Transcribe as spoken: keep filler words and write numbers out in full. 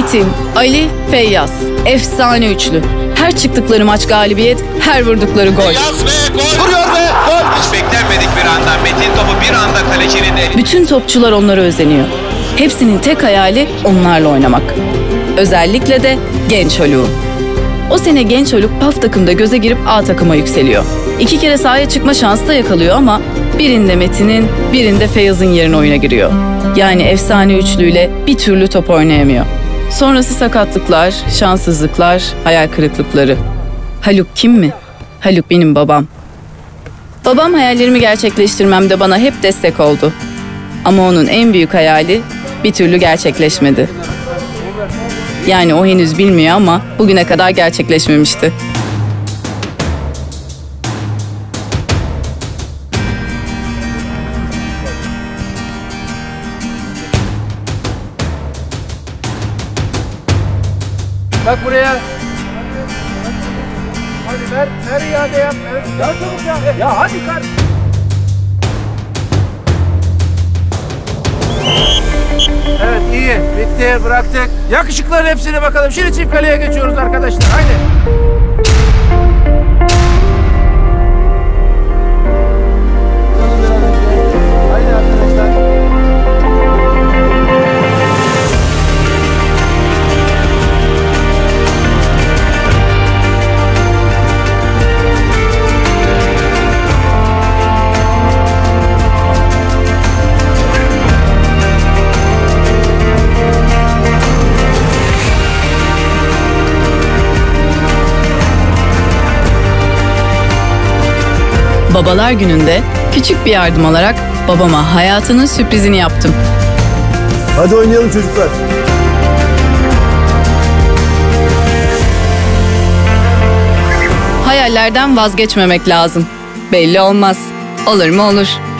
Metin, Ali, Feyyaz. Efsane üçlü. Her çıktıkları maç galibiyet, her vurdukları gol. Feyyaz ve gol! Vuruyor ve gol! Hiç beklenmedik bir anda Metin topu bir anda kalecinin eli. Bütün topçular onlara özeniyor. Hepsinin tek hayali onlarla oynamak. Özellikle de genç Haluk'un. O sene genç Haluk P A F takımda göze girip A takıma yükseliyor. İki kere sahaya çıkma şansı da yakalıyor ama birinde Metin'in, birinde Feyyaz'ın yerine oyuna giriyor. Yani efsane üçlüyle bir türlü top oynayamıyor. Sonrası sakatlıklar, şanssızlıklar, hayal kırıklıkları. Haluk kim mi? Haluk benim babam. Babam hayallerimi gerçekleştirmemde bana hep destek oldu. Ama onun en büyük hayali bir türlü gerçekleşmedi. Yani o henüz bilmiyor ama bugüne kadar gerçekleşmemişti. Bak buraya. Hadi ver, ver iade yap. Ya çabuk ya. Ya hadi kar. Evet iyi. Bitti. Bıraktık. Yakışıkların hepsine bakalım. Şimdi çift kaleye geçiyoruz arkadaşlar. Haydi. Haydi arkadaşlar. Babalar gününde küçük bir yardım alarak babama hayatının sürprizini yaptım. Hadi oynayalım çocuklar. Hayallerden vazgeçmemek lazım. Belli olmaz. Olur mu olur.